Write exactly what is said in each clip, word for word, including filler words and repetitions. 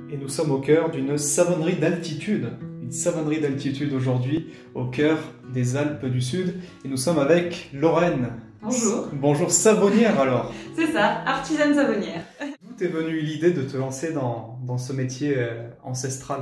Et nous sommes au cœur d'une savonnerie d'altitude. Une savonnerie d'altitude aujourd'hui, au cœur des Alpes du Sud. Et nous sommes avec Lorraine. Bonjour. Bonjour, savonnière alors. C'est ça, artisane savonnière. D'où t'est venue l'idée de te lancer dans, dans ce métier euh, ancestral?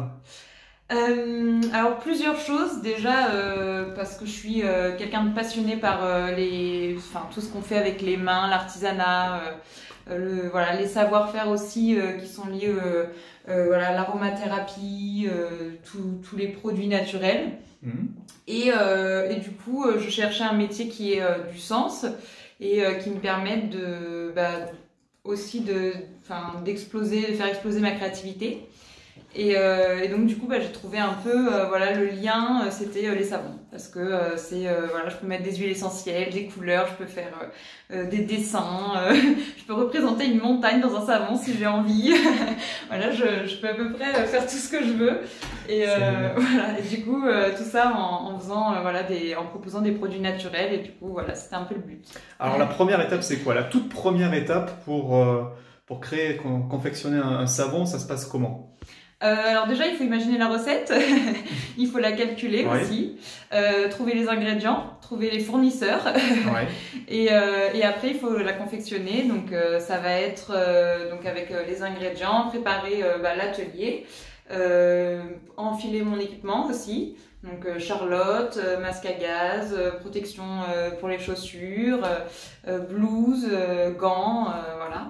Euh, alors plusieurs choses, déjà euh, parce que je suis euh, quelqu'un de passionné par euh, les, enfin, tout ce qu'on fait avec les mains, l'artisanat, euh, le, voilà, les savoir-faire aussi euh, qui sont liés euh, euh, voilà, à l'aromathérapie, euh, tous les produits naturels. Mmh. Et, euh, et du coup, je cherchais un métier qui ait euh, du sens et euh, qui me permette de, bah, aussi de, enfin, d'exploser, de faire exploser ma créativité. Et, euh, et donc du coup bah, j'ai trouvé un peu euh, voilà, le lien, euh, c'était euh, les savons, parce que euh, c'est euh, voilà, je peux mettre des huiles essentielles, des couleurs, je peux faire euh, des dessins, euh, je peux représenter une montagne dans un savon si j'ai envie. Voilà, je, je peux à peu près faire tout ce que je veux. Et euh, voilà, et du coup euh, tout ça en, en faisant euh, voilà, des, en proposant des produits naturels, et du coup voilà, c'était un peu le but. Alors la première étape c'est quoi? La toute première étape pour euh, pour créer, confectionner un, un savon, ça se passe comment? Euh, alors déjà, il faut imaginer la recette, il faut la calculer ouais. aussi, euh, trouver les ingrédients, trouver les fournisseurs, ouais. et, euh, et après il faut la confectionner. Donc euh, ça va être euh, donc avec euh, les ingrédients, préparer euh, bah, l'atelier, euh, enfiler mon équipement aussi. Donc euh, charlotte, euh, masque à gaz, euh, protection euh, pour les chaussures, euh, blouse, euh, gants, euh, voilà.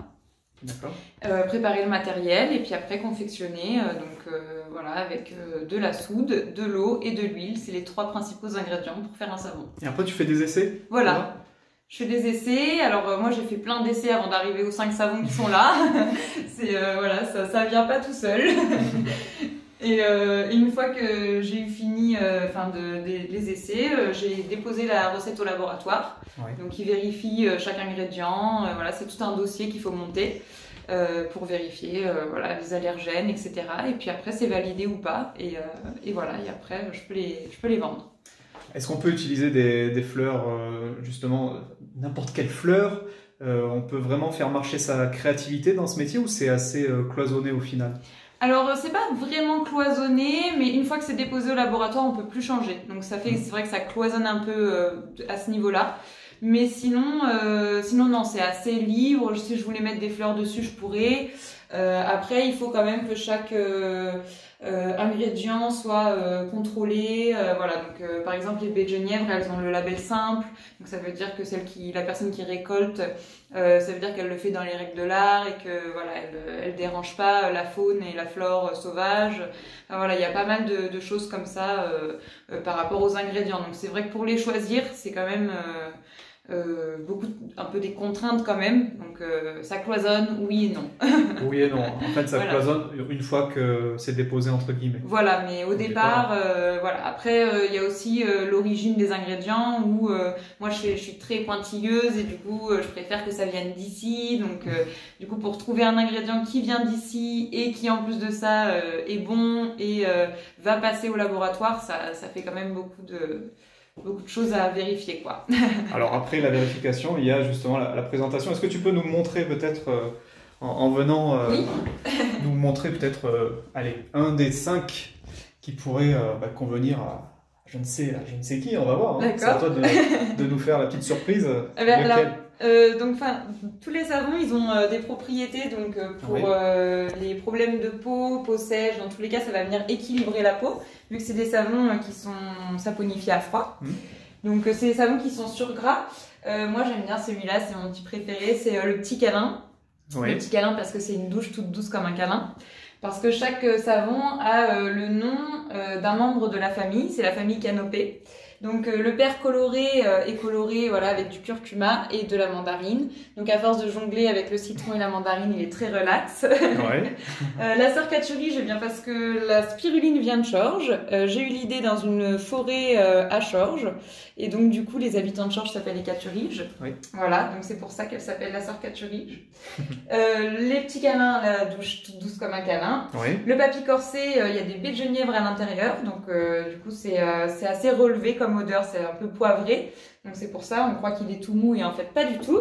Euh, préparer le matériel et puis après confectionner euh, donc euh, voilà, avec euh, de la soude, de l'eau et de l'huile. C'est les trois principaux ingrédients pour faire un savon. Et après tu fais des essais? Voilà, voilà. Je fais des essais. Alors euh, moi j'ai fait plein d'essais avant d'arriver aux cinq savons qui sont là. C'est euh, voilà, ça ça vient pas tout seul. Et, euh, et une fois que j'ai eu fini euh, enfin de, de, les essais, euh, j'ai déposé la recette au laboratoire. Ouais. Donc ils vérifient euh, chaque ingrédient. Euh, voilà, c'est tout un dossier qu'il faut monter euh, pour vérifier euh, voilà, les allergènes, et cetera. Et puis après c'est validé ou pas. Et, euh, et voilà, et après je peux les, je peux les vendre. Est-ce qu'on peut utiliser des, des fleurs, euh, justement, n'importe quelle fleur? euh, On peut vraiment faire marcher sa créativité dans ce métier ou c'est assez euh, cloisonné au final? Alors c'est pas vraiment cloisonné, mais une fois que c'est déposé au laboratoire, on peut plus changer. Donc ça fait, c'est vrai que ça cloisonne un peu euh, à ce niveau-là. Mais sinon, euh, sinon non, c'est assez libre. Si je voulais mettre des fleurs dessus, je pourrais. Euh, après, il faut quand même que chaque euh, euh, ingrédient soit euh, contrôlé. Euh, voilà. Donc euh, par exemple, les baies de genièvre, elles ont le label simple. Donc ça veut dire que celle qui, la personne qui récolte, euh, ça veut dire qu'elle le fait dans les règles de l'art et que voilà, elle, elle dérange pas la faune et la flore sauvage. Enfin, voilà, il y a pas mal de, de choses comme ça euh, euh, par rapport aux ingrédients. Donc c'est vrai que pour les choisir, c'est quand même euh, Euh, beaucoup, un peu des contraintes quand même, donc euh, ça cloisonne, oui et non. Oui et non, en fait ça voilà. cloisonne une fois que c'est déposé entre guillemets. Voilà, mais au, au départ, départ. Euh, voilà. Après il euh, y a aussi euh, l'origine des ingrédients où euh, moi je, je suis très pointilleuse et du coup euh, je préfère que ça vienne d'ici, donc euh, du coup pour trouver un ingrédient qui vient d'ici et qui en plus de ça euh, est bon et euh, va passer au laboratoire, ça, ça fait quand même beaucoup de... beaucoup de choses à vérifier, quoi. Alors après la vérification, il y a justement la, la présentation. Est-ce que tu peux nous montrer peut-être, euh, en, en venant, euh, oui. nous montrer peut-être, euh, allez, un des cinq qui pourrait euh, bah, convenir à je ne sais, à je ne sais qui, on va voir. Hein. C'est à toi de, de nous faire la petite surprise. Eh bien, alors, euh, donc, enfin, tous les savons, ils ont euh, des propriétés. Donc, euh, pour oui. euh, les problèmes de peau, peau sèche, dans tous les cas, ça va venir équilibrer la peau, vu que c'est des savons euh, qui sont saponifiés à froid. Mmh. Donc, euh, c'est des savons qui sont sur gras. Euh, moi, j'aime bien celui-là, c'est mon petit préféré, c'est euh, le petit câlin. Oui. Le petit câlin parce que c'est une douche toute douce comme un câlin. Parce que chaque savon a euh, le nom euh, d'un membre de la famille, c'est la famille Canopée. Donc euh, le père coloré euh, est coloré voilà, avec du curcuma et de la mandarine. Donc à force de jongler avec le citron et la mandarine, il est très relax. Ouais. euh, la sœur Catury, je viens parce que la spiruline vient de Chorges. Euh, J'ai eu l'idée dans une forêt euh, à Chorges. Et donc du coup, les habitants de Chorges s'appellent les Caturiges. Oui. Voilà, donc c'est pour ça qu'elle s'appelle la sœur Caturige. euh, les petits câlins, la douche toute douce comme un câlin. Oui. Le papy corsé, il euh, y a des baies de genièvre à l'intérieur. Donc euh, du coup, c'est euh, assez relevé comme odeur, c'est un peu poivré. Donc c'est pour ça, on croit qu'il est tout mou et en fait pas du tout.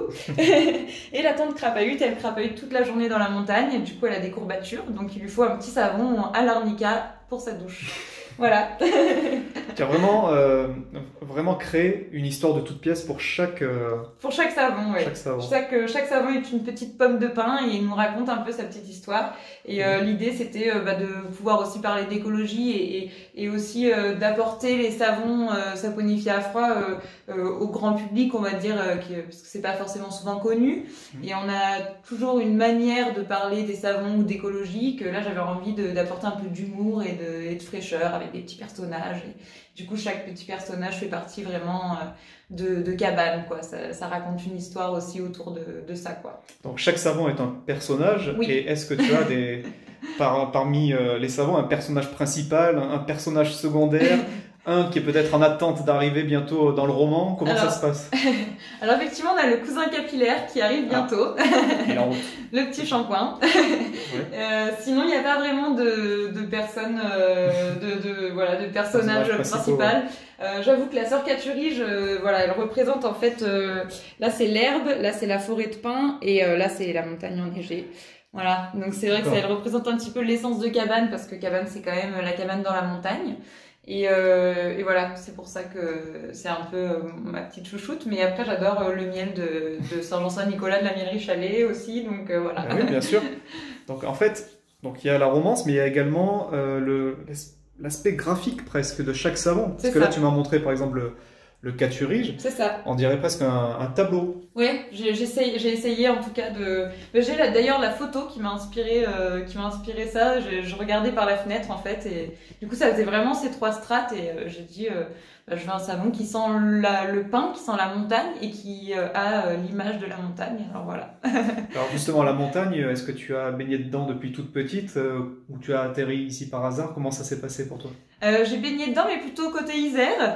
Et la tante crapahute, elle crapahute toute la journée dans la montagne et du coup elle a des courbatures. Donc il lui faut un petit savon à l'arnica pour sa douche. Voilà. Tu as vraiment, euh, vraiment créé une histoire de toute pièce pour chaque, euh, pour chaque savon, oui. Chaque savon. Chaque, chaque savon est une petite pomme de pain et il nous raconte un peu sa petite histoire. Et euh, l'idée, c'était euh, bah, de pouvoir aussi parler d'écologie et, et, et aussi euh, d'apporter les savons euh, saponifiés à froid euh, euh, au grand public, on va dire, euh, que, parce que c'est pas forcément souvent connu. Mmh. Et on a toujours une manière de parler des savons ou d'écologie que là, j'avais envie d'apporter un peu d'humour et de, et de fraîcheur avec des petits personnages. Et du coup, chaque petit personnage fait partie vraiment euh, de, de cabane, quoi. Ça, ça raconte une histoire aussi autour de, de ça, quoi. Donc chaque savon est un personnage. Oui. Et est-ce que tu as des par, parmi euh, les savons un personnage principal, un personnage secondaire? Un qui est peut-être en attente d'arriver bientôt dans le roman. Comment alors, ça se passe? Alors effectivement, on a le cousin capillaire qui arrive bientôt. Ah, il est en route. Le petit shampoing. Ouais. Euh, sinon, il n'y a pas vraiment de, de personnes, euh, de, de, voilà, de personnage principal. Ouais. Euh, J'avoue que la sœur Caturige, euh, voilà, elle représente en fait, euh, là c'est l'herbe, là c'est la forêt de pins et euh, là c'est la montagne enneigée. Voilà, donc c'est vrai que ça, elle représente un petit peu l'essence de cabane parce que cabane c'est quand même la cabane dans la montagne. Et, euh, et voilà, c'est pour ça que c'est un peu euh, ma petite chouchoute. Mais après, j'adore euh, le miel de, de Saint-Jean-Saint-Nicolas de la Mielerie Chalet aussi. Donc euh, voilà. Ah oui, bien sûr. Donc en fait, donc il y a la romance, mais il y a également euh, le l'aspect graphique presque de chaque savon. Parce que ça. Là, tu m'as montré par exemple le, le Caturige. C'est ça. On dirait presque un, un tableau. Oui, j'ai essayé, j'ai essayé en tout cas de. J'ai d'ailleurs la photo qui m'a inspiré, euh, qui m'a inspiré ça. Je, je regardais par la fenêtre en fait, et du coup ça faisait vraiment ces trois strates. Et euh, j'ai dit, euh, bah, je veux un savon qui sent la, le pin, qui sent la montagne et qui euh, a euh, l'image de la montagne. Alors voilà. Alors justement, la montagne, est-ce que tu as baigné dedans depuis toute petite euh, ou tu as atterri ici par hasard? Comment ça s'est passé pour toi? Euh, j'ai baigné dedans, mais plutôt côté Isère.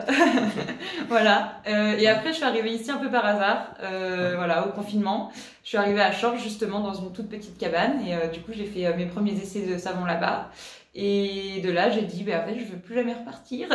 Voilà. Euh, et après, je suis arrivée ici un peu par hasard, euh, ouais. Voilà, au confinement. Je suis arrivée à Chorges, justement, dans une toute petite cabane. Et euh, du coup, j'ai fait euh, mes premiers essais de savon là-bas. Et de là, j'ai dit, bah, en fait, je veux plus jamais repartir.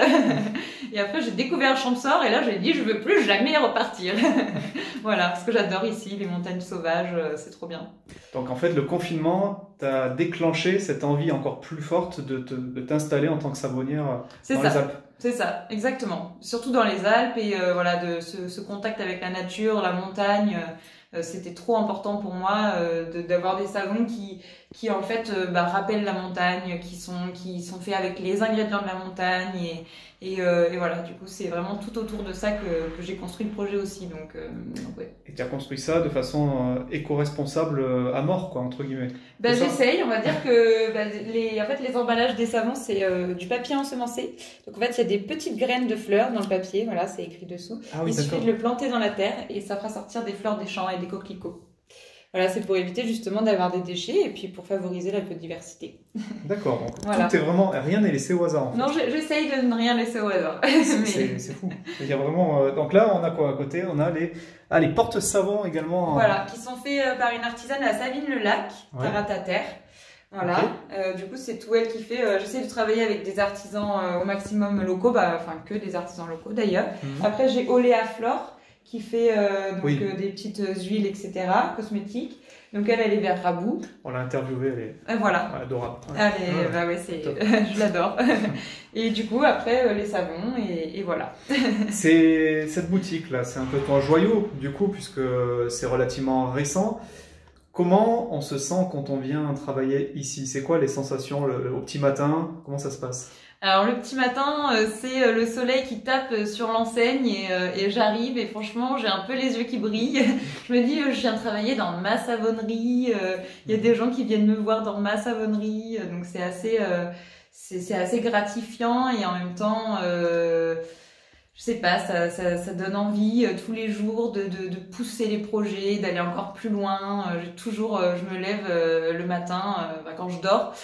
Et après, j'ai découvert Champsaur. Et là, j'ai dit, je veux plus jamais repartir. Voilà, parce que j'adore ici, les montagnes sauvages, euh, c'est trop bien. Donc, en fait, le confinement t'a déclenché cette envie encore plus forte de, te, de t'installer en tant que savonnière dans ça. les Alpes. C'est ça, exactement. Surtout dans les Alpes et euh, voilà, de ce, ce contact avec la nature, la montagne. Euh, c'était trop important pour moi euh, d'avoir de, des savons qui, qui en fait euh, bah, rappellent la montagne, qui sont, qui sont faits avec les ingrédients de la montagne et, et, euh, et voilà, du coup c'est vraiment tout autour de ça que, que j'ai construit le projet aussi. Donc, euh, donc ouais. Et tu as construit ça de façon euh, éco-responsable à mort, quoi, entre guillemets. Ben, j'essaye, on va dire que ben, les, en fait, les emballages des savons c'est euh, du papier ensemencé. Donc en fait il y a des petites graines de fleurs dans le papier, voilà, c'est écrit dessous. Ah oui, il suffit de le planter dans la terre et ça fera sortir des fleurs des champs et des coquelicots. Voilà, c'est pour éviter justement d'avoir des déchets et puis pour favoriser la biodiversité. D'accord, donc voilà. Tout est vraiment, rien n'est laissé au hasard en fait. Non, j'essaye de ne rien laisser au hasard. C'est mais... fou. Il y a vraiment, euh, donc là, on a quoi à côté? On a les, ah, les porte-savons également. Voilà, qui sont faits euh, par une artisane à Savine-le-Lac, ouais. Terre à ta terre. Voilà, okay. euh, du coup c'est tout elle qui fait. Euh, J'essaie de travailler avec des artisans euh, au maximum locaux, bah, enfin que des artisans locaux d'ailleurs. Mm-hmm. Après j'ai Oléa Flore qui fait euh, donc, oui. euh, des petites huiles, et cetera, cosmétiques. Donc elle, elle est vers Rabou. On l'a interviewée, elle est euh, voilà. adorable. Ouais. Elle est, ouais. Bah ouais, c'est, je l'adore. Et du coup, après, euh, les savons, et, et voilà. C'est cette boutique-là, c'est un peu ton joyau, du coup, puisque c'est relativement récent. Comment on se sent quand on vient travailler ici? C'est quoi les sensations le, le, au petit matin? Comment ça se passe? Alors le petit matin, euh, c'est euh, le soleil qui tape sur l'enseigne et, euh, et j'arrive et franchement j'ai un peu les yeux qui brillent. Je me dis euh, je viens travailler dans ma savonnerie, il euh, y a des gens qui viennent me voir dans ma savonnerie, donc c'est assez, euh, c'est assez gratifiant et en même temps... Euh, je sais pas, ça, ça, ça donne envie euh, tous les jours de, de, de pousser les projets, d'aller encore plus loin. Euh, j'ai toujours, euh, je me lève euh, le matin, euh, bah, quand je dors,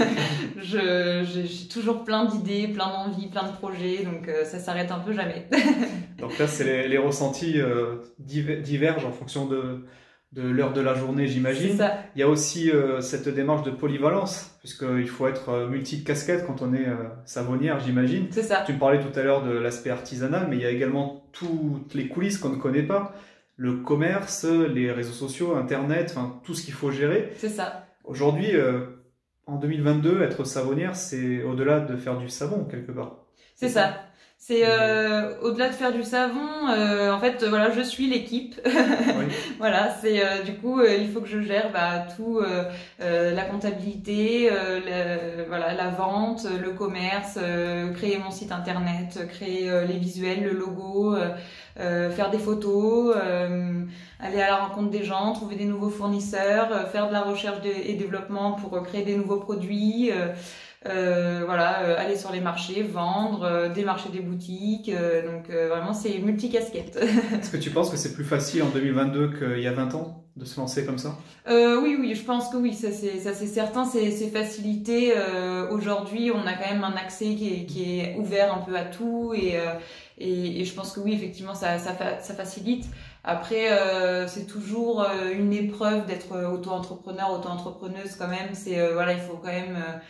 je, j'ai toujours plein d'idées, plein d'envies, plein de projets, donc euh, ça s'arrête un peu jamais. Donc là, c'est les, les ressentis euh, divergent en fonction de, de l'heure de la journée, j'imagine. Il y a aussi euh, cette démarche de polyvalence, puisqu'il faut être euh, multi-casquette quand on est euh, savonnière, j'imagine. C'est ça. Tu me parlais tout à l'heure de l'aspect artisanal, mais il y a également toutes les coulisses qu'on ne connaît pas. Le commerce, les réseaux sociaux, Internet, enfin tout ce qu'il faut gérer. C'est ça. Aujourd'hui, euh, en deux mille vingt-deux, être savonnière, c'est au-delà de faire du savon, quelque part. C'est ça. C'est euh, au-delà de faire du savon, euh, en fait, euh, voilà, je suis l'équipe. Oui. Voilà, c'est euh, du coup, euh, il faut que je gère bah, tout, euh, euh, la comptabilité, euh, le, voilà, la vente, le commerce, euh, créer mon site internet, créer euh, les visuels, le logo, euh, euh, faire des photos, euh, aller à la rencontre des gens, trouver des nouveaux fournisseurs, euh, faire de la recherche de, et développement pour euh, créer des nouveaux produits. Euh, Euh, voilà, euh, aller sur les marchés, vendre, euh, démarcher des boutiques, euh, donc euh, vraiment c'est multicasquette. Est-ce que tu penses que c'est plus facile en deux mille vingt-deux qu'il y a vingt ans de se lancer comme ça? euh, Oui, oui, je pense que oui, ça c'est ça c'est certain, c'est c'est facilité. Euh, aujourd'hui, on a quand même un accès qui est qui est ouvert un peu à tout et euh, et, et je pense que oui, effectivement, ça ça ça facilite. Après, euh, c'est toujours euh, une épreuve d'être auto-entrepreneur, auto-entrepreneuse quand même. C'est euh, voilà, il faut quand même euh,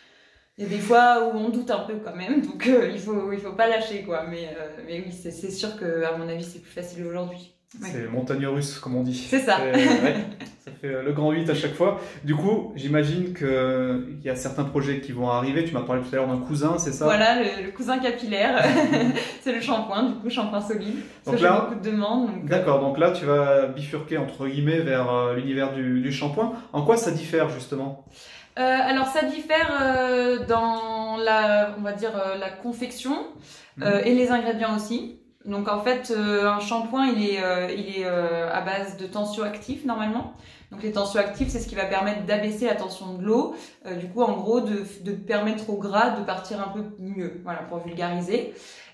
il y a des fois où on doute un peu quand même, donc euh, il faut il faut pas lâcher quoi. Mais euh, mais oui, c'est c'est sûr que à mon avis c'est plus facile aujourd'hui. Ouais. C'est montagne russe comme on dit. C'est ça. Ouais, ça fait le grand huit à chaque fois. Du coup, j'imagine que il y a certains projets qui vont arriver. Tu m'as parlé tout à l'heure d'un cousin, c'est ça? Voilà, le, le cousin capillaire. C'est le shampoing, du coup shampoing solide. Donc là, j'ai beaucoup de demandes. Donc... D'accord. Donc là, tu vas bifurquer entre guillemets vers euh, l'univers du, du shampoing. En quoi ça diffère justement? Euh, alors ça diffère euh, dans la, on va dire euh, la confection euh, mmh. et les ingrédients aussi. Donc en fait, euh, un shampoing il est, euh, il est euh, à base de tensioactifs normalement. Donc les tensioactifs c'est ce qui va permettre d'abaisser la tension de l'eau. Euh, du coup en gros de, de permettre au gras de partir un peu mieux. Voilà pour vulgariser.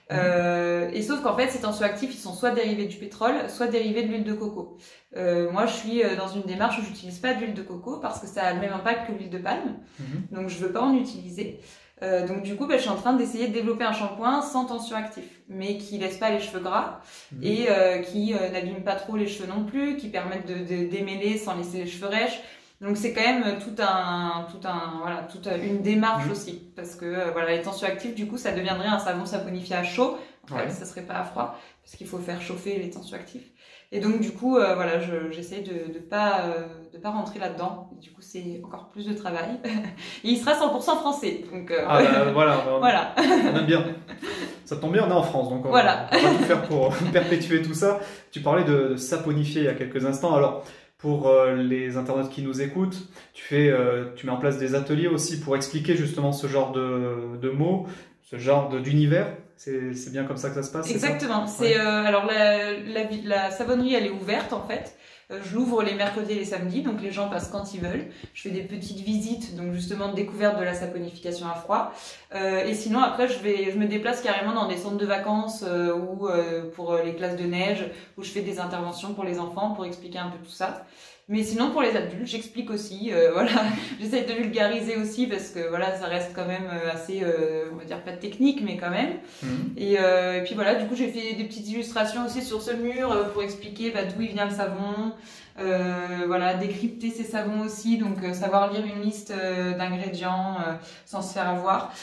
Euh, et sauf qu'en fait, ces tensioactifs, ils sont soit dérivés du pétrole, soit dérivés de l'huile de coco. Euh, moi, je suis dans une démarche où j'utilise pas d'huile de coco parce que ça a le même impact que l'huile de palme. Mm-hmm. Donc, je veux pas en utiliser. Euh, donc, du coup, bah, je suis en train d'essayer de développer un shampoing sans tensioactifs, mais qui laisse pas les cheveux gras mm-hmm. et euh, qui euh, n'abîme pas trop les cheveux non plus, qui permettent de, de démêler sans laisser les cheveux rêches. Donc c'est quand même tout un, tout un, voilà, toute une démarche mmh. aussi, parce que euh, voilà, les tensioactifs, du coup, ça deviendrait un savon saponifié à chaud. En fait, ouais. Ça serait pas à froid, parce qu'il faut faire chauffer les tensioactifs. Et donc du coup, euh, voilà, je, j'essaie de, de pas, euh, de pas rentrer là-dedans. Du coup, c'est encore plus de travail. Et il sera cent pour cent français. Donc euh... ah bah, voilà, on, voilà. On aime bien. Ça tombe bien, on est en France, donc on, voilà. on va tout faire pour perpétuer tout ça. Tu parlais de, de saponifier il y a quelques instants. Alors. Pour euh, les internautes qui nous écoutent, tu fais, euh, tu mets en place des ateliers aussi pour expliquer justement ce genre de, de mots, ce genre de, d'univers. C'est, c'est bien comme ça que ça se passe. Exactement. C'est, c'est euh, alors la, la, la savonnerie, elle est ouverte en fait. Euh, je l'ouvre les mercredis et les samedis, donc les gens passent quand ils veulent. Je fais des petites visites, donc justement de découverte de la saponification à froid. Euh, et sinon après, je vais, je me déplace carrément dans des centres de vacances euh, ou euh, pour les classes de neige, où je fais des interventions pour les enfants pour expliquer un peu tout ça. Mais sinon pour les adultes, j'explique aussi, euh, voilà, j'essaie de vulgariser aussi parce que voilà, ça reste quand même assez, euh, on va dire pas technique, mais quand même. Mmh. Et, euh, et puis voilà, du coup j'ai fait des petites illustrations aussi sur ce mur euh, pour expliquer bah, d'où il vient le savon, euh, voilà, décrypter ces savons aussi, donc euh, savoir lire une liste euh, d'ingrédients euh, sans se faire avoir.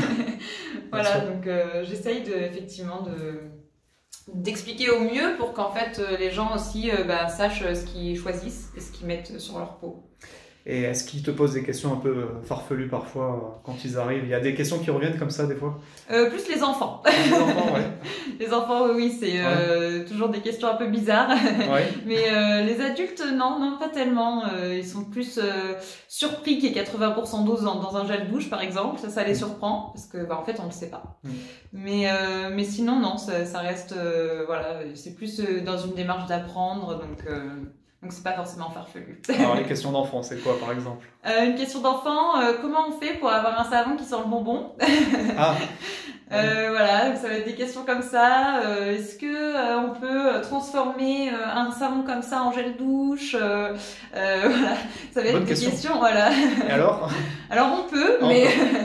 Voilà, donc euh, j'essaye de, effectivement de d'expliquer au mieux pour qu'en fait les gens aussi euh, bah, sachent ce qu'ils choisissent et ce qu'ils mettent sur leur peau. Et est-ce qu'ils te posent des questions un peu farfelues parfois quand ils arrivent? Il y a des questions qui reviennent comme ça des fois? euh, Plus les enfants. Les enfants, ouais. Les enfants, oui, c'est euh, ouais. toujours des questions un peu bizarres. Ouais. Mais euh, les adultes, non, non, pas tellement. Euh, ils sont plus euh, surpris qu'il y ait quatre-vingts pour cent d'eau dans, dans un gel douche, par exemple. Ça, ça les surprend parce que, bah, en fait, on le sait pas. Mm. Mais, euh, mais sinon, non, ça, ça reste, euh, voilà, c'est plus euh, dans une démarche d'apprendre, donc. Euh, Donc c'est pas forcément farfelu. Alors les questions d'enfants, c'est quoi par exemple? euh, Une question d'enfant, euh, comment on fait pour avoir un savon qui sent le bonbon? Ah. euh, voilà, donc ça va être des questions comme ça. Euh, Est-ce que euh, on peut transformer euh, un savon comme ça en gel douche? euh, euh, Voilà, ça va être Bonne des question. questions. Voilà. Et alors? Alors on peut, mais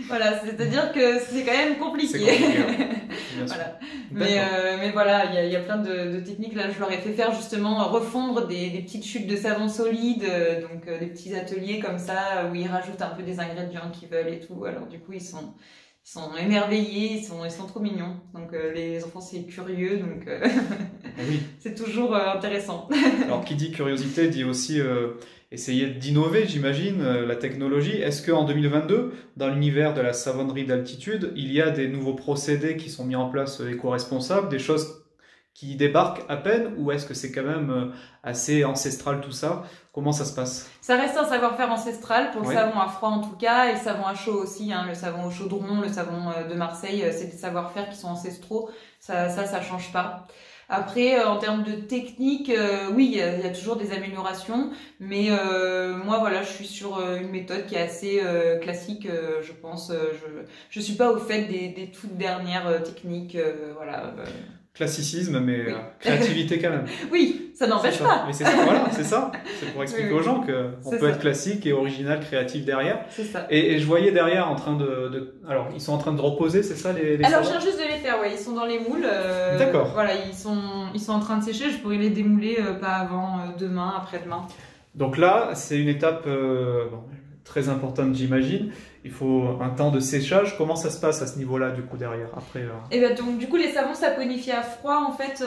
Voilà, c'est-à-dire que c'est quand même compliqué. compliqué voilà. Mais, euh, mais voilà, il y a, y a plein de, de techniques. Là, je leur ai fait faire justement refondre des, des petites chutes de savon solide, euh, donc euh, des petits ateliers comme ça où ils rajoutent un peu des ingrédients qu'ils veulent et tout. Alors du coup, ils sont ils sont émerveillés, ils sont ils sont trop mignons. Donc euh, les enfants c'est curieux, donc euh, oui. c'est toujours euh, intéressant. Alors qui dit curiosité dit aussi euh, essayer d'innover, j'imagine, euh, la technologie. Est-ce qu'en deux mille vingt-deux, dans l'univers de la savonnerie d'altitude, il y a des nouveaux procédés qui sont mis en place euh, éco-responsables, des choses qui débarquent à peine, ou est-ce que c'est quand même euh, assez ancestral tout ça? Comment ça se passe? Ça reste un savoir-faire ancestral pour le oui. savon à froid en tout cas, et le savon à chaud aussi, hein, le savon au chaudron, le savon de Marseille, c'est des savoir-faire qui sont ancestraux, ça, ça, ça change pas. Après, euh, en termes de technique, euh, oui, il y, y a toujours des améliorations, mais euh, moi, voilà, je suis sur euh, une méthode qui est assez euh, classique, euh, je pense. Euh, je je suis pas au fait des, des toutes dernières euh, techniques, euh, voilà. Euh... Classicisme, mais oui. euh, créativité quand même. Oui, ça n'empêche pas. Mais c'est ça, voilà, c'est ça. C'est pour expliquer oui, oui. aux gens qu'on peut ça. être classique et original, créatif derrière. C'est ça. Et, et je voyais derrière en train de, de... Alors, ils sont en train de reposer, c'est ça les, les Alors, je viens juste de les faire, ouais. Ils sont dans les moules. Euh, D'accord. Voilà, ils sont, ils sont en train de sécher. Je pourrais les démouler euh, pas avant euh, demain, après-demain. Donc là, c'est une étape euh, bon, très importante, j'imagine. Il faut un temps de séchage. Comment ça se passe à ce niveau-là, du coup, derrière après euh... Et ben donc, du coup, les savons saponifiés à froid, en fait,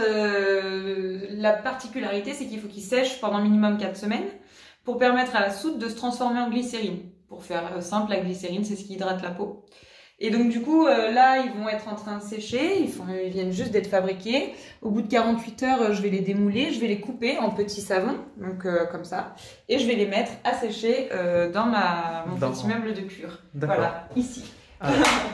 euh, la particularité, c'est qu'il faut qu'ils sèchent pendant minimum quatre semaines pour permettre à la soude de se transformer en glycérine. Pour faire simple, la glycérine, c'est ce qui hydrate la peau. Et donc, du coup, euh, là, ils vont être en train de sécher. Ils, font, ils viennent juste d'être fabriqués. Au bout de quarante-huit heures, je vais les démouler. Je vais les couper en petits savons, donc euh, comme ça. Et je vais les mettre à sécher euh, dans ma, mon dans... petit meuble de cure. Voilà, ici. Ah.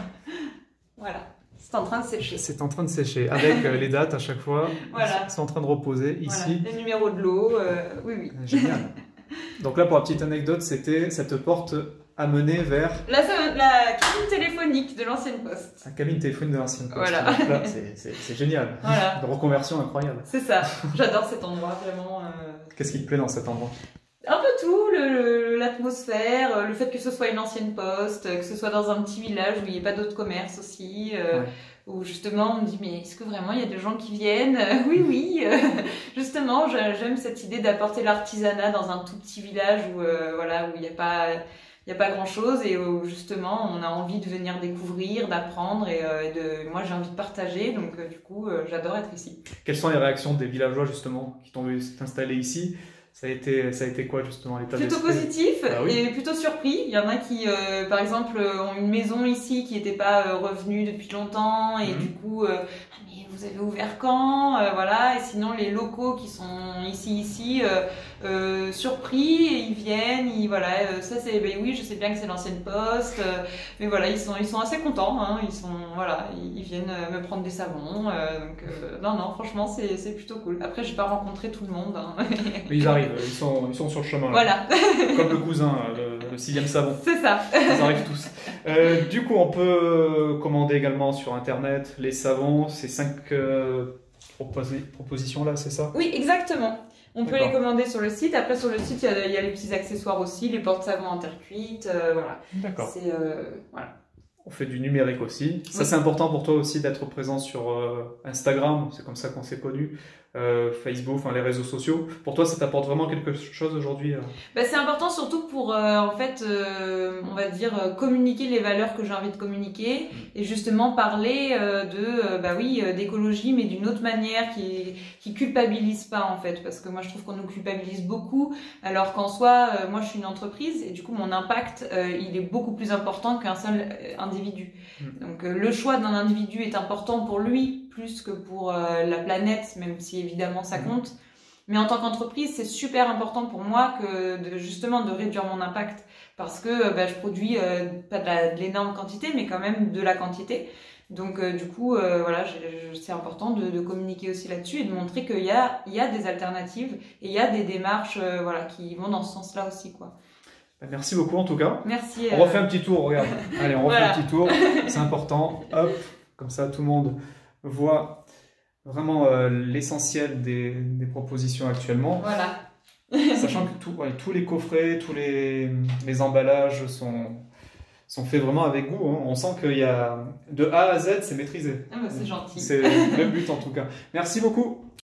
Voilà. C'est en train de sécher. C'est en train de sécher, avec euh, les dates à chaque fois. Voilà. C'est en train de reposer ici. Voilà. Les numéros de l'eau, euh, oui, oui. Génial. Donc là, pour la petite anecdote, c'était cette porte amenée vers... La, la cabine téléphonique de l'ancienne poste. La cabine téléphonique de l'ancienne poste. Voilà. C'est génial. Voilà. Une reconversion incroyable. C'est ça. J'adore cet endroit, vraiment. Euh... Qu'est-ce qui te plaît dans cet endroit? Un peu tout, l'atmosphère, le, le fait que ce soit une ancienne poste, que ce soit dans un petit village où il n'y ait pas d'autres commerces aussi. Euh, ouais. Où justement on me dit mais est-ce que vraiment il y a des gens qui viennent? euh, Oui, oui. Euh, justement, j'aime cette idée d'apporter l'artisanat dans un tout petit village où euh, voilà où il n'y a pas il y a pas grand chose et où justement on a envie de venir découvrir, d'apprendre et, euh, et de moi j'ai envie de partager donc euh, du coup euh, j'adore être ici. Quelles sont les réactions des villageois justement qui t'ont vu t'installer ici? Ça a été, ça a été quoi justement l'état d'esprit? Plutôt positif ah, oui. et plutôt surpris. Il y en a qui, euh, par exemple, ont une maison ici qui n'était pas euh, revenue depuis longtemps et mmh. du coup, euh, ah, mais vous avez ouvert quand euh, voilà. Et sinon, les locaux qui sont ici, ici, euh, euh, surpris, et ils viennent, ils, voilà. Euh, ça c'est, ben oui, je sais bien que c'est l'ancienne poste, euh, mais voilà, ils sont, ils sont assez contents. Hein, ils sont, voilà, ils, ils viennent me prendre des savons. Euh, donc, euh, non, non, franchement, c'est, c'est plutôt cool. Après, j'ai pas rencontré tout le monde. Hein. Mais ils arrivent. Ils sont, ils sont sur le chemin. Voilà. Comme le cousin, le, le sixième savon. C'est ça. Ils arrivent tous. Euh, du coup, on peut commander également sur Internet les savons, ces cinq euh, proposi propositions-là, c'est ça? Oui, exactement. On peut les commander sur le site. Après, sur le site, il y a, il y a les petits accessoires aussi, les porte-savons en terre cuite. Euh, voilà. D'accord. C'est euh, voilà. On fait du numérique aussi. Ça, oui. C'est important pour toi aussi d'être présent sur euh, Instagram. C'est comme ça qu'on s'est connus. Euh, Facebook, enfin les réseaux sociaux. Pour toi, ça t'apporte vraiment quelque chose aujourd'hui? euh... bah, C'est important surtout pour, euh, en fait, euh, on va dire, euh, communiquer les valeurs que j'ai envie de communiquer mmh. et justement parler euh, de, euh, bah oui, euh, d'écologie, mais d'une autre manière qui, qui culpabilise pas, en fait. Parce que moi, je trouve qu'on nous culpabilise beaucoup, alors qu'en soi, euh, moi, je suis une entreprise et du coup, mon impact, euh, il est beaucoup plus important qu'un seul individu. Mmh. Donc, euh, le choix d'un individu est important pour lui, plus que pour euh, la planète, même si évidemment ça compte. Mais en tant qu'entreprise, c'est super important pour moi que de, justement de réduire mon impact parce que euh, bah, je produis euh, pas de, de l'énorme quantité, mais quand même de la quantité. Donc euh, du coup, euh, voilà, c'est important de, de communiquer aussi là-dessus et de montrer qu'il y a, il y a des alternatives et il y a des démarches euh, voilà, qui vont dans ce sens-là aussi, quoi. Merci beaucoup en tout cas. Merci. On euh... refait un petit tour, regarde. Allez, on refait voilà. un petit tour. C'est important. Hop, comme ça tout le monde voit vraiment euh, l'essentiel des, des propositions actuellement. Voilà. Sachant que tout, ouais, tous les coffrets, tous les, les emballages sont, sont faits vraiment avec goût. Hein. On sent qu'il y a de A à Z, c'est maîtrisé. Ah bah, c'est gentil. C'est le but en tout cas. Merci beaucoup.